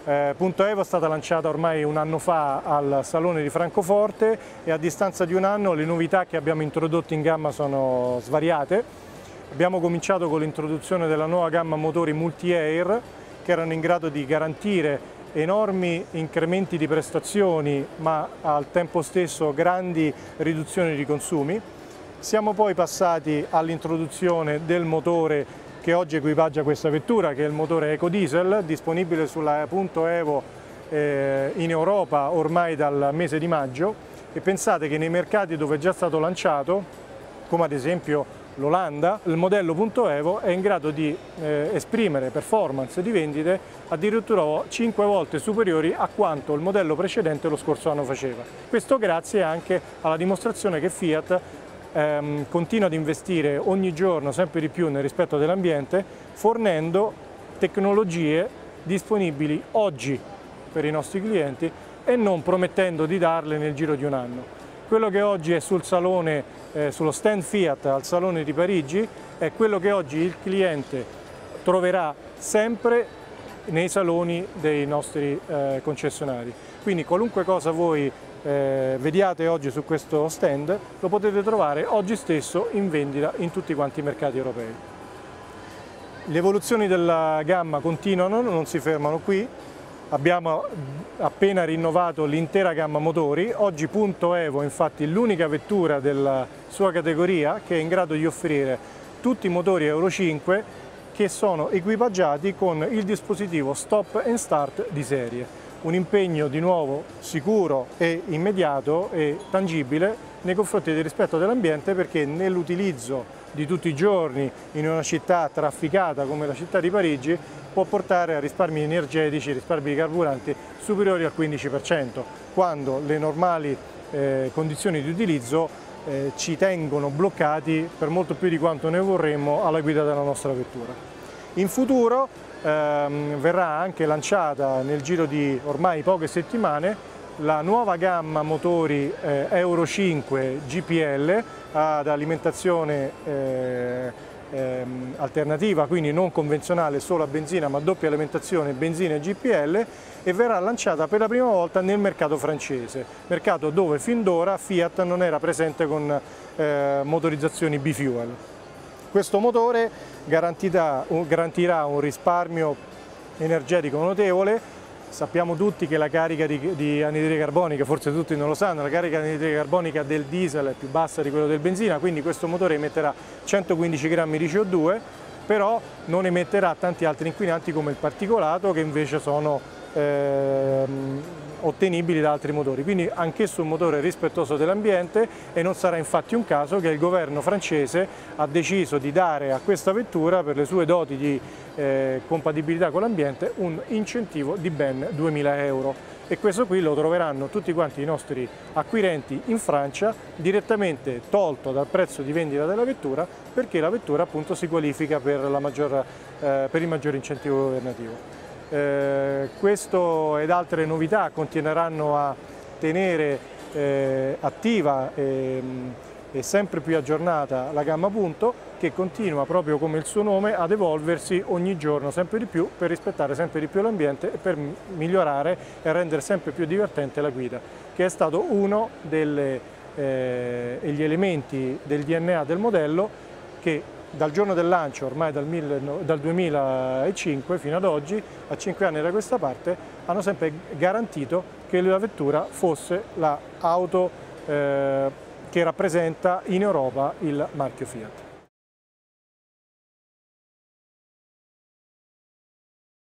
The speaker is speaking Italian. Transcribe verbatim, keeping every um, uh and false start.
Eh, Punto Evo è stata lanciata ormai un anno fa al Salone di Francoforte e a distanza di un anno le novità che abbiamo introdotto in gamma sono svariate. Abbiamo cominciato con l'introduzione della nuova gamma motori multi-air che erano in grado di garantire enormi incrementi di prestazioni ma al tempo stesso grandi riduzioni di consumi. Siamo poi passati all'introduzione del motore che oggi equipaggia questa vettura, che è il motore EcoDiesel, disponibile sulla Punto Evo eh, in Europa ormai dal mese di maggio, e pensate che nei mercati dove è già stato lanciato, come ad esempio l'Olanda, il modello Punto Evo è in grado di eh, esprimere performance di vendite addirittura cinque volte superiori a quanto il modello precedente lo scorso anno faceva. Questo grazie anche alla dimostrazione che Fiat Ehm, continua ad investire ogni giorno sempre di più nel rispetto dell'ambiente, fornendo tecnologie disponibili oggi per i nostri clienti e non promettendo di darle nel giro di un anno. Quello che oggi è sul salone, eh, sullo stand Fiat al Salone di Parigi è quello che oggi il cliente troverà sempre nei saloni dei nostri eh, concessionari. Quindi qualunque cosa voi Eh, vediate oggi su questo stand lo potete trovare oggi stesso in vendita in tutti quanti i mercati europei. Le evoluzioni della gamma continuano, non si fermano qui. Abbiamo appena rinnovato l'intera gamma motori. Oggi Punto Evo infatti è l'unica vettura della sua categoria che è in grado di offrire tutti i motori Euro cinque che sono equipaggiati con il dispositivo Stop and Start di serie. Un impegno di nuovo sicuro e immediato e tangibile nei confronti del rispetto dell'ambiente, perché nell'utilizzo di tutti i giorni in una città trafficata come la città di Parigi può portare a risparmi energetici, risparmi di carburanti superiori al quindici per cento, quando le normali eh, condizioni di utilizzo eh, ci tengono bloccati per molto più di quanto ne vorremmo alla guida della nostra vettura. In futuro Ehm, verrà anche lanciata nel giro di ormai poche settimane la nuova gamma motori eh, Euro cinque G P L ad alimentazione eh, ehm, alternativa, quindi non convenzionale solo a benzina ma doppia alimentazione benzina e G P L, e verrà lanciata per la prima volta nel mercato francese, mercato dove fin d'ora Fiat non era presente con eh, motorizzazioni bifuel. Questo motore garantirà, garantirà un risparmio energetico notevole. Sappiamo tutti che la carica di, di anidride carbonica, forse tutti non lo sanno, la carica di anidride carbonica del diesel è più bassa di quella del benzina, quindi questo motore emetterà centoquindici grammi di C O due, però non emetterà tanti altri inquinanti come il particolato, che invece sono ehm, ottenibili da altri motori. Quindi anch'esso un motore rispettoso dell'ambiente, e non sarà infatti un caso che il governo francese ha deciso di dare a questa vettura, per le sue doti di eh, compatibilità con l'ambiente, un incentivo di ben duemila euro, e questo qui lo troveranno tutti quanti i nostri acquirenti in Francia direttamente tolto dal prezzo di vendita della vettura, perché la vettura appunto si qualifica per, la maggior, eh, per il maggior incentivo governativo. Eh, questo ed altre novità continueranno a tenere eh, attiva e, e sempre più aggiornata la gamma Punto, che continua, proprio come il suo nome, ad evolversi ogni giorno sempre di più per rispettare sempre di più l'ambiente e per migliorare e rendere sempre più divertente la guida, che è stato uno degli eh, elementi del D N A del modello, che dal giorno del lancio, ormai dal, mille, dal duemilacinque fino ad oggi, a cinque anni da questa parte, hanno sempre garantito che la vettura fosse l'auto eh, che rappresenta in Europa il marchio Fiat.